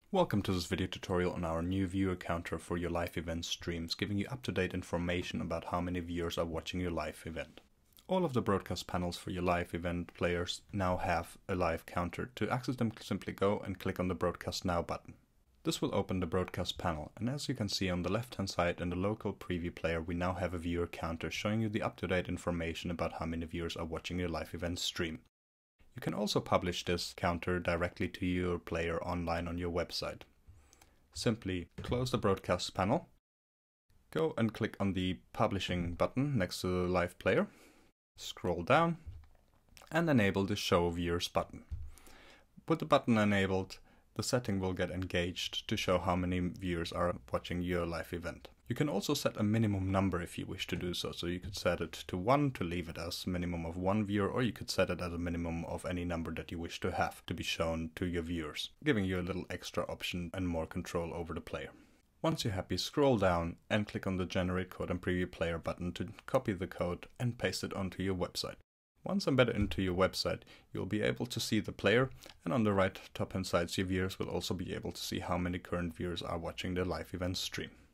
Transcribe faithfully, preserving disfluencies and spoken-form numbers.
Welcome to this video tutorial on our new viewer counter for your live event streams, giving you up-to-date information about how many viewers are watching your live event. All of the broadcast panels for your live event players now have a live counter. To access them, simply go and click on the Broadcast Now button. This will open the broadcast panel, and as you can see on the left hand side in the local preview player, we now have a viewer counter showing you the up-to-date information about how many viewers are watching your live event stream. You can also publish this counter directly to your player online on your website. Simply close the broadcast panel, go and click on the publishing button next to the live player, scroll down and enable the Show Viewers button. With the button enabled, the setting will get engaged to show how many viewers are watching your live event. You can also set a minimum number if you wish to do so. So you could set it to one to leave it as a minimum of one viewer, or you could set it as a minimum of any number that you wish to have to be shown to your viewers, giving you a little extra option and more control over the player. Once you're happy, scroll down and click on the Generate Code and Preview Player button to copy the code and paste it onto your website. Once embedded into your website, you'll be able to see the player, and on the right top hand side, your viewers will also be able to see how many current viewers are watching the live event stream.